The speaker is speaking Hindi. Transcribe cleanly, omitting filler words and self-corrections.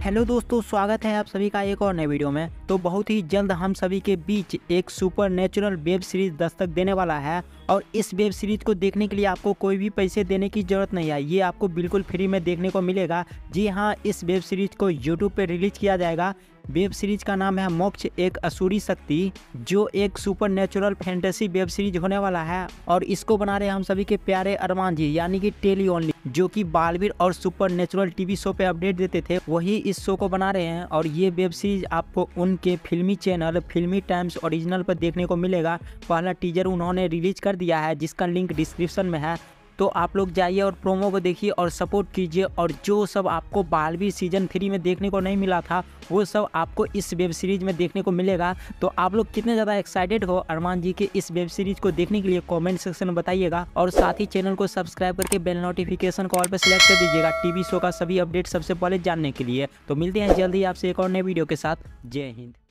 हेलो दोस्तों, स्वागत है आप सभी का एक और नए वीडियो में। तो बहुत ही जल्द हम सभी के बीच एक super natural web series Dastak देने वाला है और इस वेब सीरीज को देखने के लिए आपको कोई भी पैसे देने की ज़रूरत नहीं है। ये आपको बिल्कुल फ्री में देखने को मिलेगा। जी हाँ, इस वेब सीरीज को यूट्यूब पे रिलीज किया जाएगा। वेब सीरीज का नाम है मोक्ष एक असुरी शक्ति, जो एक super natural fantasy web series होने वाला है और इसको बना रहे हैं हम सभी के प्यारे अरमान जी, यानी कि टेली ओनली, जो कि बालवीर और सुपर नेचुरल टीवी शो पे अपडेट देते थे, वही इस शो को बना रहे हैं। और ये वेब सीरीज आपको उनके फिल्मी चैनल फिल्मी टाइम्स ओरिजिनल पर देखने को मिलेगा। पहला टीजर उन्होंने रिलीज कर दिया है, जिसका लिंक डिस्क्रिप्शन में है। तो आप लोग जाइए और प्रोमो को देखिए और सपोर्ट कीजिए। और जो सब आपको बालवीर सीजन 3 में देखने को नहीं मिला था, वो सब आपको इस वेब सीरीज में देखने को मिलेगा। तो आप लोग कितने ज़्यादा एक्साइटेड हो अरमान जी के इस वेब सीरीज को देखने के लिए कमेंट सेक्शन में बताइएगा। और साथ ही चैनल को सब्सक्राइब करके बेल नोटिफिकेशन कॉल पर सिलेक्ट कर दीजिएगा टीवी शो का सभी अपडेट सबसे पहले जानने के लिए। तो मिलते हैं जल्दी आपसे एक और नए वीडियो के साथ। जय हिंद।